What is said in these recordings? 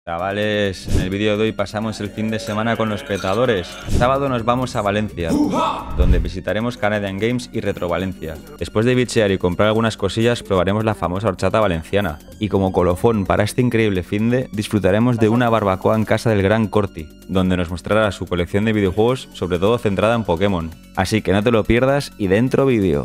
Chavales, en el vídeo de hoy pasamos el fin de semana con los petadores. Sábado nos vamos a Valencia, donde visitaremos Canadian Games y Retro Valencia. Después de bichear y comprar algunas cosillas, probaremos la famosa horchata valenciana. Y como colofón para este increíble finde, disfrutaremos de una barbacoa en casa del gran Corti, donde nos mostrará su colección de videojuegos, sobre todo centrada en Pokémon. Así que no te lo pierdas y dentro vídeo.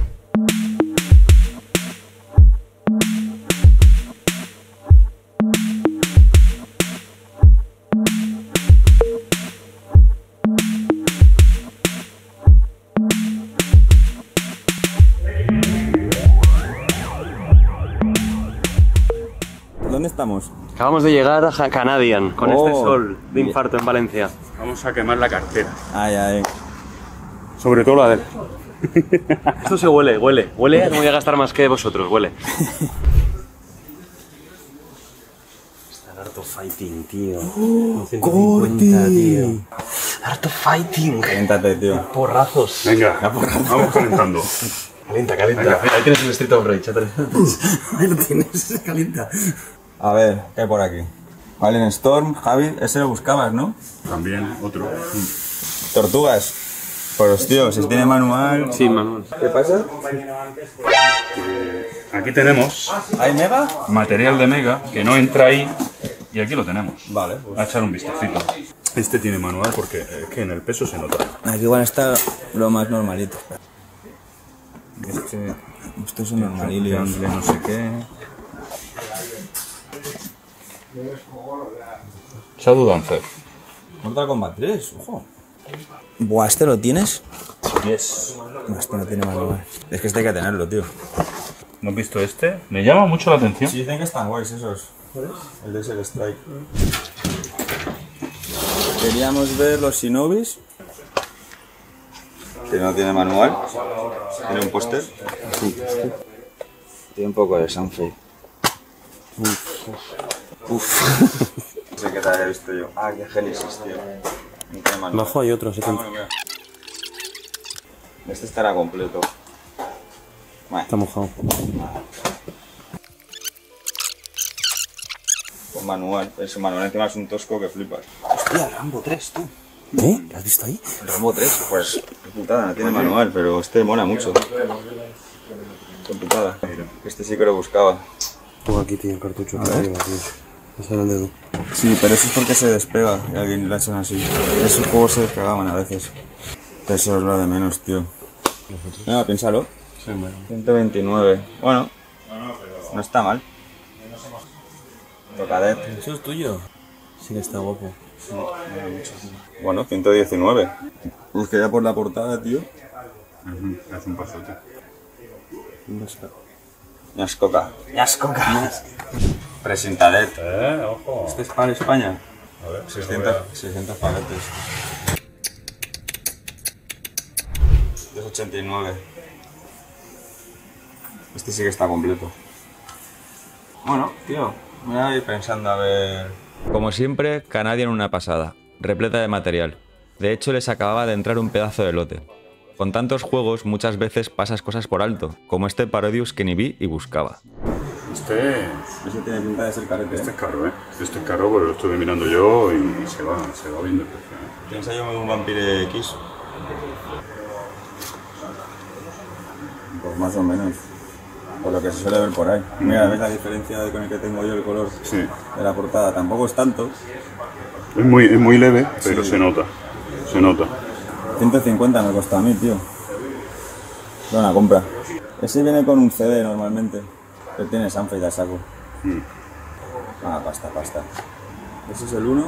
¿Dónde estamos? Acabamos de llegar a Canadian con este sol de infarto en Valencia. Vamos a quemar la cartera. Ay, ay. Sobre todo la de él. Esto se huele. Huele a que voy a gastar más que vosotros, huele. Está el Art of Fighting, tío. ¡Corti! Tío. Art of Fighting. Siéntate, tío. Porrazos. Venga, vamos calentando. Calienta. Venga. Ahí tienes el Street of Rage. Ahí lo tienes, calienta. A ver, ¿qué hay por aquí? Alien Storm, Javi, ese lo buscabas, ¿no? También otro. Tortugas. Pues tío, si tiene manual... Sí, Manuel. ¿Qué pasa? Aquí tenemos ¿Hay mega? material de Mega que no entra ahí y aquí lo tenemos. Vale, pues... A echar un vistacito. Este tiene manual porque es que en el peso se nota. Aquí igual está lo más normalito. Esto es un normalillo. No sé qué. Shadow Dancer. Mortal Kombat 3, ojo. Buah, ¿este lo tienes? Yes. No, este no tiene manual. Es que este hay que tenerlo, tío. ¿No has visto este? Me llama mucho la atención. Sí, dicen que están guays esos. El de ese Strike. Queríamos ver los Shinobis. Que no tiene manual. Tiene un póster. Tiene un poco de Sunfade. Uf. No sé qué te había visto yo. Ah, qué Genesis, tío. No tiene manual. Abajo hay otro, 70. Este estará completo. Vale. Está mojado. Con manual. Ese manual encima es un tosco que flipas. Hostia, Rambo 3, tú. ¿Lo has visto ahí? El Rambo 3, pues qué putada, no tiene manual, pero este mola mucho. Qué putada. Este sí que lo buscaba. Tengo aquí, tío, el cartucho. Me sale el dedo. Sí, pero eso es porque se despega y alguien lo echan así. Esos juegos se despegaban a veces. Eso es lo de menos, tío. No, piénsalo. Sí, bueno. 129. Bueno, no está mal. Tocadet. ¿Eso es tuyo? Sí que está guapo. Bueno, 119. Es que ya por la portada, tío. Es un pasote. Ñascoca. Presentadet. Ojo. Este es para España. A ver, 600 paletes. 289. Este sí que está completo. Bueno, tío, voy a ir pensando a ver... Como siempre, Canadian una pasada, repleta de material. De hecho, les acababa de entrar un pedazo de lote. Con tantos juegos, muchas veces pasas cosas por alto, como este Parodius que ni vi y buscaba. Este tiene pinta de ser carete. es caro, ¿eh? Este es caro porque lo estuve mirando yo y se va viendo el precio, ¿eh? ¿Tienes ahí un Vampire X? Pues más o menos. Por lo que se suele ver por ahí. Mira, ¿ves la diferencia con el que tengo yo el color Sí. de la portada? Tampoco es tanto. Es muy leve, pero Sí. se nota. Se nota. 150 me costó a mí, tío. Buena compra. Ese viene con un CD normalmente. Pero tiene Sunfade a saco. Ah, pasta. Ese es el 1.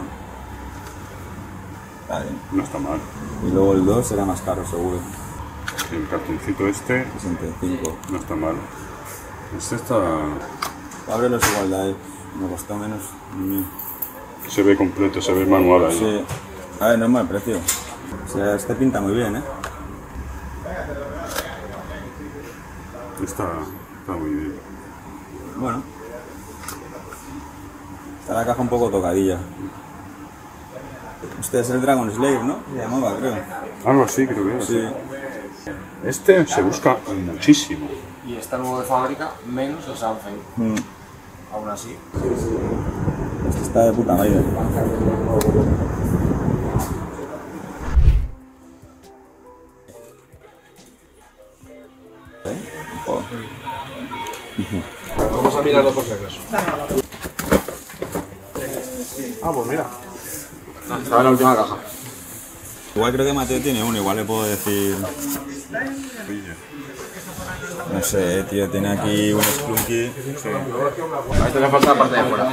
Está bien. No está mal. Y luego el 2 será más caro, seguro. El cartoncito este 65. no está mal. Este está... Ábrelos igual de ahí. Me costó menos. Se ve completo, se ve manual ahí. Sí. A ver, no es mal precio. O sea, este pinta muy bien, ¿eh? Está muy bien. Bueno. Está la caja un poco tocadilla. Este es el Dragon Slayer, ¿no? Se llamaba, creo. Algo así, creo que es. Sí. Este se busca muchísimo. Y está nuevo de fábrica, menos el Sunfade. Aún así. Este está de puta madre. Vamos a mirarlo por si acaso. Ah, pues mira. Estaba en la última caja. Igual creo que Mateo tiene uno, igual le puedo decir... No sé, tío, tiene aquí un Splunky. A esto le falta la parte de fuera.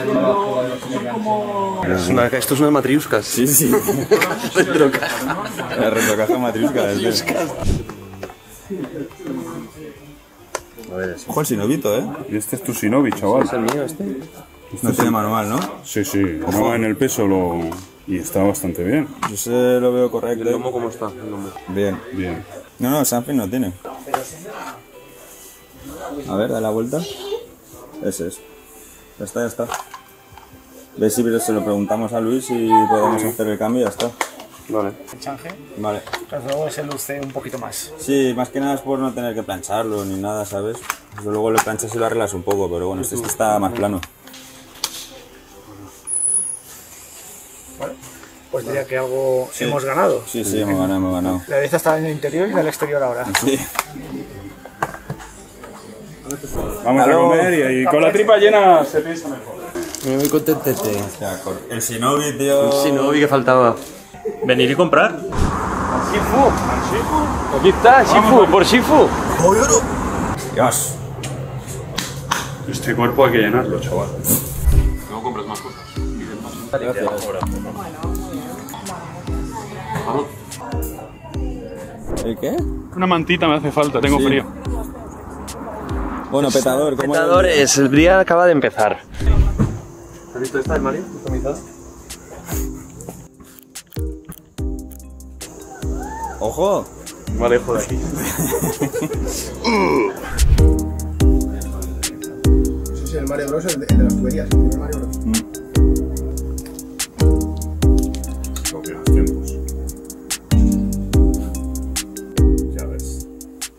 Esto es una matriusca. Sí, sí. Retrocaja. La retrocaja matriusca. Ojo el Sinovito, ¿eh? Y este es tu Shinobi, chaval. ¿Es el mío este? No tiene manual, ¿no? Sí, sí. No, en el peso y está bastante bien. Yo se lo veo correcto. ¿El lomo cómo está? El lomo. Bien. Bien. No, Sanfin no tiene. A ver, da la vuelta. Ese es. Ya está, ya está. Ve si se lo preguntamos a Luis y podemos hacer el cambio y ya está. Vale. El change, Vale. pero luego se luce un poquito más. Sí, más que nada es por no tener que plancharlo ni nada, ¿sabes? Eso luego lo planchas y lo arreglas un poco, pero bueno, este está más plano. Pues diría que algo hemos ganado. Sí, sí, hemos ganado, hemos ganado. La derecha está en el interior y la del exterior ahora. Sí. Vamos a comer y con la tripa llena se piensa mejor. Me voy contentete. O sea, el Shinobi, tío... Sí, no vi que faltaba. Venir y comprar. Shifu. Aquí está, Shifu, por Shifu. Dios. Este cuerpo hay que llenarlo, chaval. No compras más cosas. ¿El qué? Una mantita me hace falta, tengo frío. Bueno, petador, ¿cómo Petadores, el día acaba de empezar. ¿Has visto esta, Mario? ¿Customizada? ¡Ojo! Vale, lejos de aquí. Ese es el Mario Bros, el de las tuberías. El Mario Bros. Lo que hacemos. Ya ves.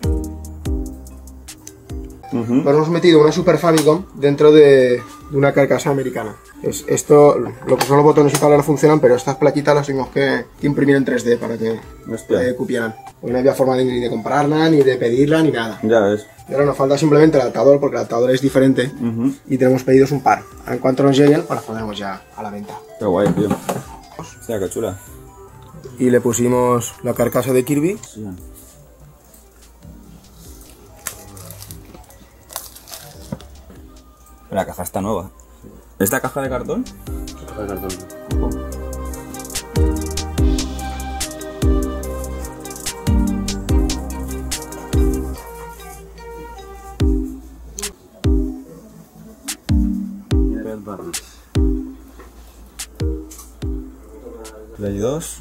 Nos hemos metido una Super Famicom dentro de una carcasa americana. Esto, lo que son los botones y tal ahora funcionan, pero estas plaquitas las tuvimos que imprimir en 3D para que cupieran. Pues no había forma ni de comprarla, ni de pedirla, ni nada. Ya ves. Y ahora nos falta simplemente el adaptador, porque el adaptador es diferente y tenemos pedidos un par. Ahora, en cuanto nos lleguen, pues las pondremos ya a la venta. Qué guay, tío. Hostia, qué chula. Y le pusimos la carcasa de Kirby. Sí. La caja está nueva. ¿Esta caja de cartón? Caja de cartón. Play 2.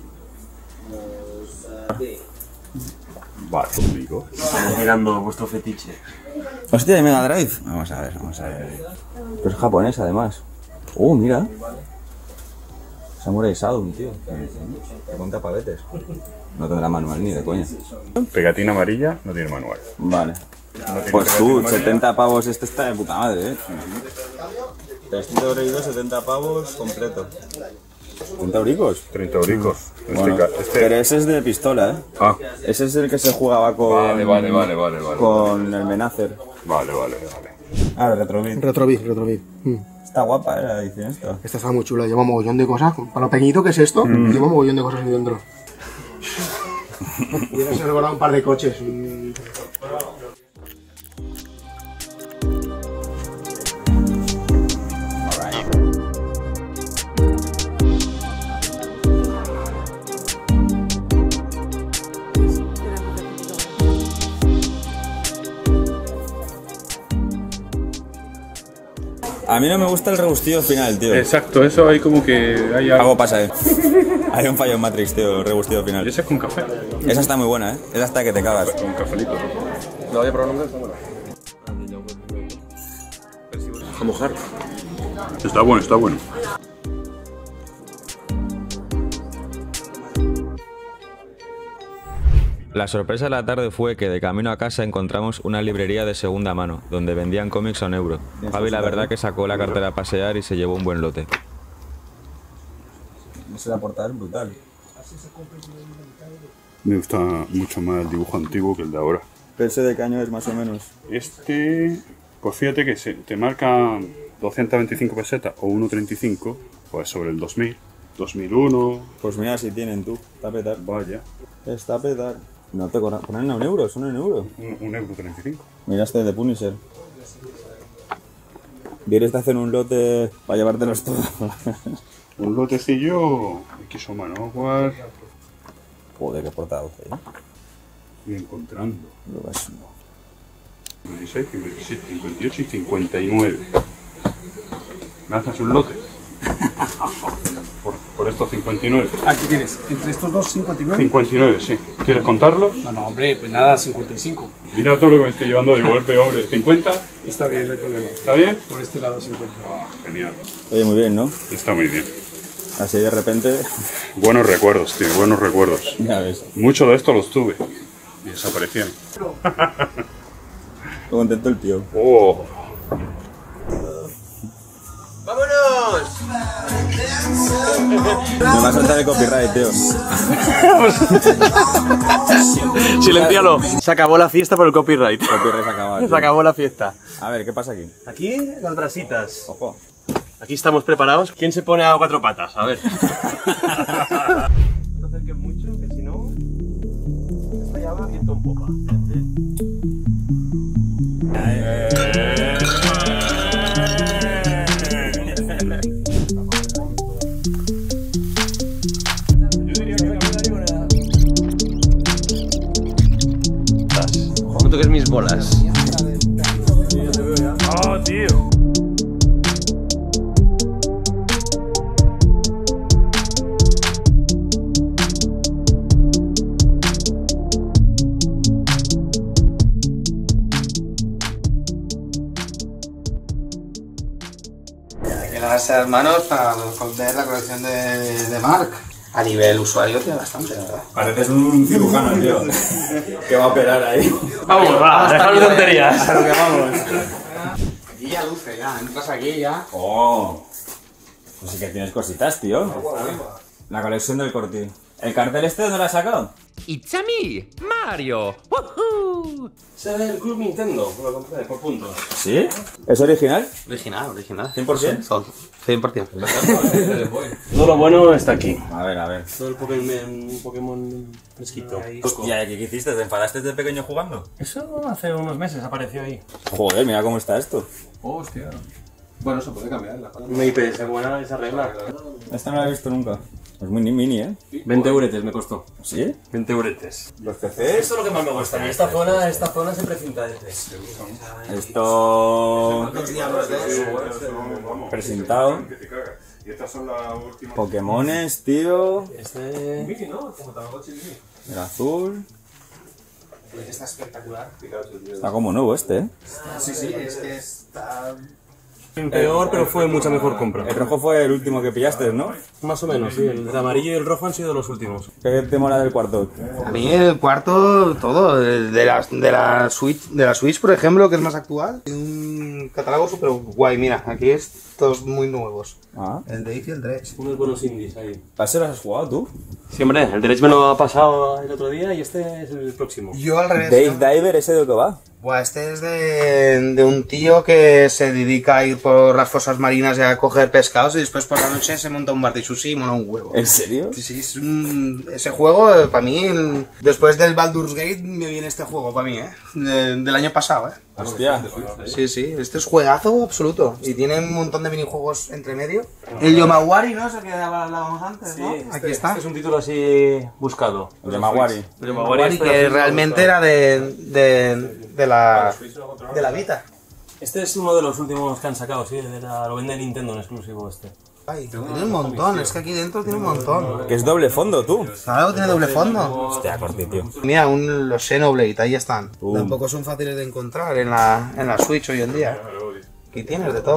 Vale, conmigo. Estamos mirando vuestro fetiche. Hostia, de Mega Drive. Vamos a ver, vamos a ver. Pero es japonés además. Mira. Samurai Shodown, tío. Que cuenta pavetes. No tendrá manual ni de coña. Pegatina amarilla, no tiene manual. Vale. Pues tú, 70 pavos, este está de puta madre, 300 euros, 70 pavos completo. ¿30 euricos? 30 euricos. Bueno, pero ese es de pistola, ¿eh? Ah, Ese es el que se jugaba con... vale. Con el Menacer. Vale. Ah, el Retrobit. Retrobit. Está guapa, la edición esta. Esta está muy chula, lleva mogollón de cosas. Para lo pequeñito que es esto, lleva mogollón de cosas ahí dentro. Y ahora se han recordado un par de coches. A mí no me gusta el rebustillo final, tío. exacto, eso hay como que hay algo. Algo pasa, Hay un fallo en Matrix, tío, el rebustillo final. Y ese es con café. Esa está muy buena, Esa está que te cagas. Con cafelito. ¿Lo voy a probar nunca? A mojar. Está bueno. La sorpresa de la tarde fue que de camino a casa encontramos una librería de segunda mano, donde vendían cómics a €1. Javi la verdad que sacó la cartera a pasear y se llevó un buen lote. Esa portada es brutal. Me gusta mucho más el dibujo antiguo que el de ahora. ¿Ese de qué año es más o menos? Este, pues fíjate que te marca 225 pesetas o 1,35, pues sobre el 2000, 2001. Pues mira si tienen tú, está a petar. Vaya, Está a petar. No te ponen a €1, son €1. 1,35 €. Mira este de Punisher. ¿Quieres hacer un lote para llevártelos todos? Un lotecillo, X o Manowar, Joder, qué portada, ¿eh? y encontrando. Lo ves, no. 56, 57, 58 y 59. ¿Me haces un lote? por estos 59. Aquí tienes, entre estos dos 59. 59, sí. ¿Quieres contarlo? No, hombre, pues nada, 55. Mira todo lo que me estoy llevando de golpe, hombre. 50, Está bien, no hay problema. ¿está bien? Por este lado 50. Genial. Oye, muy bien, ¿no? Está muy bien. Así de repente, Buenos recuerdos, tío, buenos recuerdos. ya ves. Mucho de esto los tuve y desaparecieron. Qué contento el tío. ¡Oh! Me va a saltar el copyright, tío. Silencialo. Se acabó la fiesta por el copyright. Copyright acabado. Se acabó la fiesta. A ver, ¿qué pasa aquí? Aquí las brasitas. Ojo. Aquí estamos preparados. ¿Quién se pone a 4 patas? A ver. No te acerques mucho, que si no... Esta ya va viento en popa. No toques mis bolas. ¡Oh, tío! Hay que lavarse las manos para ver la colección de Mark. A nivel usuario tiene bastante, ¿verdad? Pareces un cirujano, tío. Que va a operar ahí. Vamos, va, dejad de tonterías. A lo que vamos. Aquí ya luce, ya. Entras aquí ya. Oh. Pues sí que tienes cositas, tío. La colección del Corti. ¿El cartel este dónde lo has sacado? It's a me, Mario. Woohoo! Ese es el Club Nintendo, lo compré por puntos. ¿Sí? ¿Es original? Original. 100%. Son 100%. Todo lo bueno está aquí. A ver. Todo el Pokémon fresquito. Hostia, ¿qué hiciste? ¿Te enfadaste de pequeño jugando? Eso hace unos meses apareció ahí. Joder, mira cómo está esto. Hostia. Bueno, se puede cambiar la Una IPS buena esa regla. Esta no la he visto nunca. Es muy mini, ¿eh? 20 euretes me costó. ¿Sí? 20 euretes. Los PCs. Eso es lo que más me gusta. En esta zona siempre cinta de Esto... Presentado. Y estas son las últimas. Pokémones, tío. Este... El azul. Está espectacular. Está como nuevo este, ¿eh? Sí, es que está... Peor, pero fue mucha mejor compra. El rojo fue el último que pillaste, ¿no? Más o menos, sí. El amarillo y el rojo han sido los últimos. ¿Qué te mola del cuarto? A mí el cuarto, todo, de la Switch, por ejemplo, que es más actual. Un catálogo súper guay, mira, aquí estos muy nuevos. Ah. El Dave y el Dredge. Unos buenos indies ahí. ¿A ese lo has jugado tú? Sí, hombre, el Dredge me lo ha pasado el otro día y este es el próximo. Yo al revés. Dave Diver, ¿ese de lo que va? Buah, este es de un tío que se dedica a ir por las fosas marinas y a coger pescados y después por la noche se monta un bar de sushi y mola un huevo. ¿En serio? Sí, sí, ese juego, para mí, después del Baldur's Gate, me viene este juego, para mí, del año pasado, Hostia. Sí, sí, este es juegazo absoluto. Y tiene un montón de minijuegos entre medio. El Yomawari, ¿no? Ese que hablábamos antes, ¿no? Aquí está. Este es un título así buscado. El de Maguari. El Yomawari, que realmente era de la Vita. Este es uno de los últimos que han sacado, sí. Lo vende Nintendo en exclusivo este. Ay, tiene un montón, es que aquí dentro tiene un montón. Que es doble fondo, tú. Claro, tiene doble fondo. Hostia, Corti, tío. Mira, los Xenoblade, ahí están. Tampoco son fáciles de encontrar en la Switch hoy en día. Aquí tienes de todo.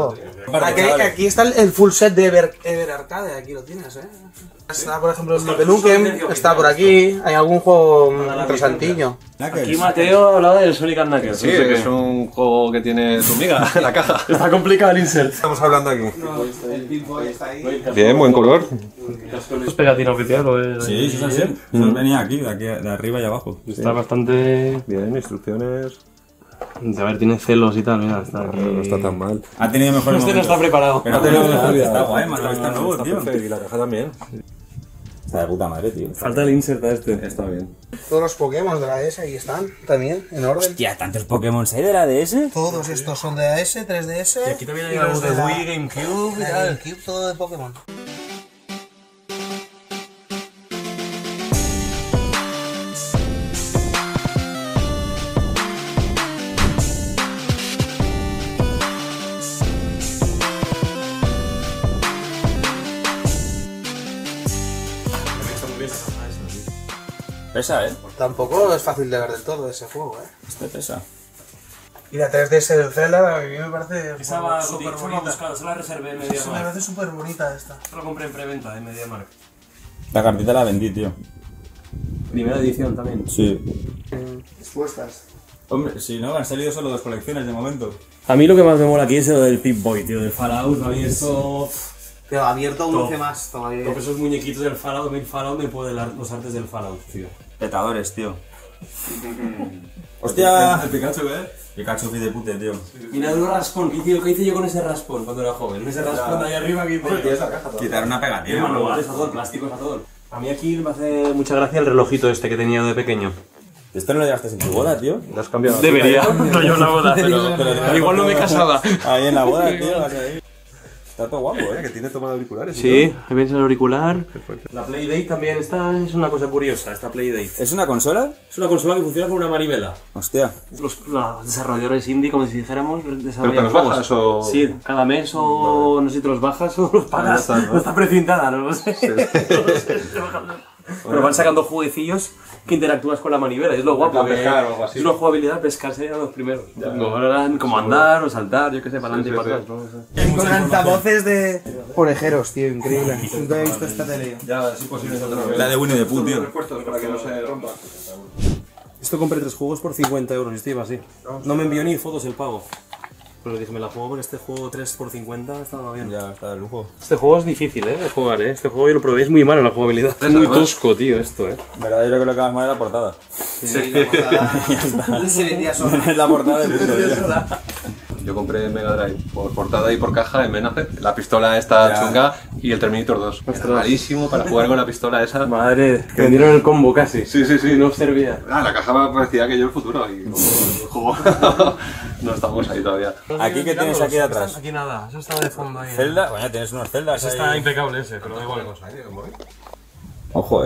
Aquí está el full set de Ever Arcade, aquí lo tienes, Está, por ejemplo, el Duke Nukem, está por aquí, hay algún juego interesantillo. Aquí Mateo hablaba del Sonic and Knuckles. Sí, es un juego que tiene tu amiga en la caja. Está complicado el insert. Estamos hablando aquí. Bien, buen color. ¿Es pegatina oficial o es...? Sí, sí, sí. Venía aquí, de arriba y abajo. Está bastante... Bien, instrucciones. A ver, tiene celos y tal, mira, está aquí... No está tan mal. Ha tenido mejores Este no está preparado. Pero ha tenido mejores. Está guay, más está nuevo, Está tío. perfecto. Y la caja también. Está de puta madre, tío. Falta el insert a este. Está bien. Todos los Pokémon de la DS ahí están, también, en orden. Hostia, ¿tantos Pokémon hay de la DS? Todos estos son de DS, 3DS. Y aquí también hay y algo los de la- Wii, GameCube y la tal. GameCube, todo de Pokémon. Pesa, Tampoco es fácil de ver del todo ese juego, Este pesa. Y la 3DS del Zelda, a mí me parece Esa va súper súper bonita. buscada, se la reservé en Me MediaMarkt. parece súper bonita esta. Lo compré en preventa de MediaMarkt. La cartita la vendí, tío. Primera edición también. Sí. Expuestas. Hombre, si no, han salido solo 2 colecciones de momento. A mí lo que más me mola aquí es lo del Pip-Boy, tío, del Fallout. A mí eso... Pero abierto Top. 11 más todavía. Todos esos muñequitos del Fallout, a mí el Fallout me puede dar los artes del Fallout, tío. Petadores, tío. Hostia. El Pikachu, Pikachu de pute, tío. Mira el raspón, ¿qué hice yo con ese raspón cuando era joven? Ese raspón de ahí arriba que hice. Quitar una pegatina. Manuales a todo, plásticos a todo. A mí aquí me hace mucha gracia el relojito este que tenía yo de pequeño. ¿Esto no lo llevaste en tu boda, tío? ¿Lo has cambiado? Debería, no yo en la boda, pero igual no me casaba. Ahí en la boda, tío, vas ahí. Está todo guapo, Que tiene toma de auriculares. y Sí, ahí ves el auricular. La Playdate también esta es una cosa curiosa, esta Playdate. ¿Es una consola? Es una consola que funciona con una manivela. Hostia. Los desarrolladores indie, como si dijéramos, ¿Pero te desarrollan los juegos. bajas o...? Sí, cada mes o no sé si te los bajas o los pagas. ya está, ¿no? No está precintada, no lo sé. No lo sé. Pero van sacando jueguecillos que interactúas con la manivela, y es lo guapo. plan Que pescar o algo así. es una jugabilidad, pescar serían los primeros. Como andar o saltar, yo qué sé, para adelante y para atrás. ¿no? Con altavoces de orejeros, tío, increíble. Nunca he visto esta tele. Ya, es imposible otra vez. La de Winnie the Pooh, tío. Repuestos para que no se rompa. Esto compré 3 juegos por 50 euros y esto iba así. No me envió ni fotos el pago. Pero le dije, me la juego por este juego 3 por 50, estaba bien. Ya, está de lujo. Este juego es difícil, de jugar, Este juego yo lo probé, es muy malo la jugabilidad. Es muy tosco, tío, esto, Verdad, yo creo que lo que más mal es la portada. Sí, la portada. Se vendía sola. Es la portada de puto, tío. Yo compré Mega Drive por portada y por caja en Menace, la pistola esta Ya. chunga y el Terminator 2. Malísimo para jugar con la pistola esa. Madre, que vendieron el combo casi. Sí, sí, sí. No servía. Ah, la caja me parecía que yo el futuro y el juego. No estamos ahí todavía. ¿Aquí qué tienes aquí atrás? Aquí nada, eso está de fondo ahí. ¿Zelda? Bueno, tienes unos Zeldas Ese ahí. está impecable ese, pero da igual. Ojo,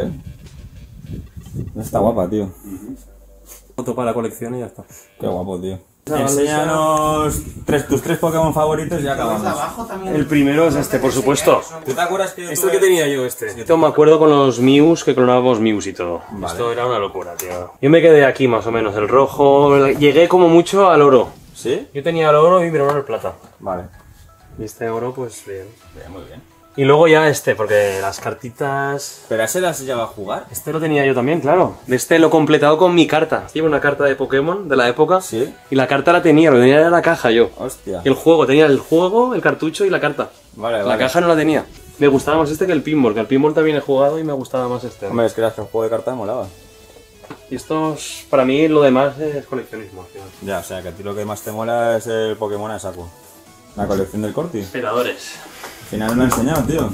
Está guapa, tío. Foto para la colección y ya está. Qué guapo, tío. Enséñanos tus 3 Pokémon favoritos y ya acabamos. Abajo también. El primero es este, por supuesto. ¿Tú te acuerdas que yo Esto que tenía yo, Yo me acuerdo con los Mews, que clonábamos Mews y todo. Esto era una locura, tío. Yo me quedé aquí más o menos, el rojo. Llegué como mucho al oro. ¿Sí? Yo tenía el oro y mi hermano el plata. Vale. Y este oro, pues bien. Bien, muy bien. Y luego ya porque las cartitas... ¿Pero a ese las lleva a jugar? Este lo tenía yo también, claro. Este lo he completado con mi carta. Llevo una carta de Pokémon de la época. Sí. Y la carta la tenía en la caja yo. Hostia. Y el juego, tenía el juego, el cartucho y la carta. Vale, La vale. caja no la tenía. Me gustaba más este que el pinball, que al pinball también he jugado y me gustaba más este. Hombre, es que el juego de cartas molaba. Y estos, para mí, lo demás es coleccionismo. Al final. Ya, o sea, que a ti lo que más te mola es el Pokémon a saco. La colección del Corti. Al Esperadores. final me lo he enseñado, tío.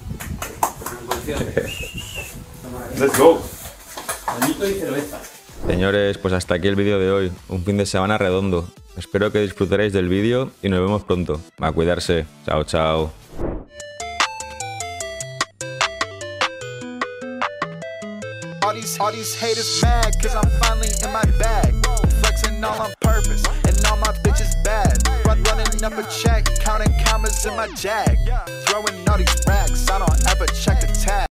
Let's go. Bonito y cerveza. Señores, pues hasta aquí el vídeo de hoy. Un fin de semana redondo. Espero que disfrutaréis del vídeo y nos vemos pronto. A cuidarse. Chao, chao. All these haters mad cause I'm finally in my bag. Flexing all on purpose and all my bitches bad. Running up a check, counting commas in my jag. Throwing all these racks, I don't ever check the tag.